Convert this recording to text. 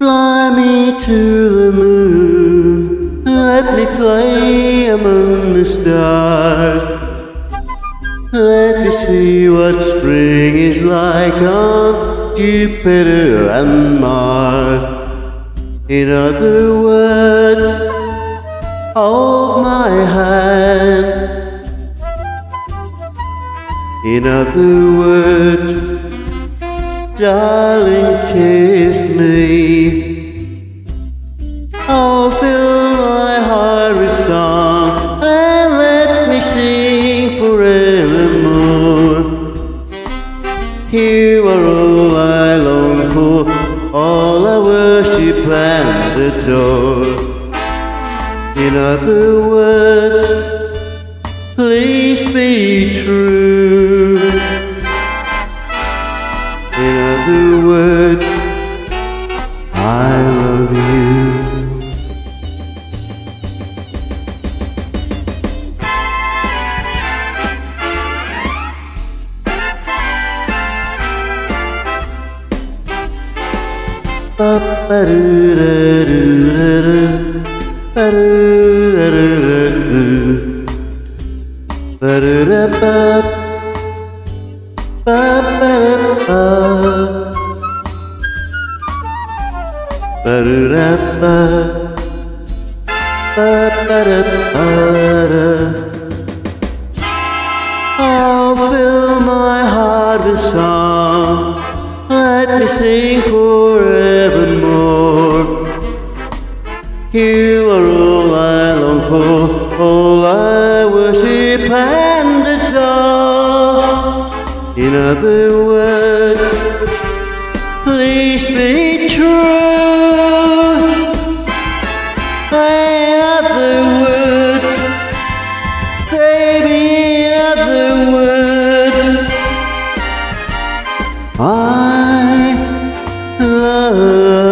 Fly me to the moon, let me play among the stars. Let me see what spring is like on Jupiter and Mars. In other words, hold my hand. In other words, darling, kiss me. Oh, fill my heart with song and let me sing forevermore. You are all I long for, all I worship and adore. In other words, please be true. In other words, I love you. Oh, fill my heart with song, let me sing forevermore. You are all I long for, all I worship and adore. In other words, please be true. In other words, baby, in other words, I love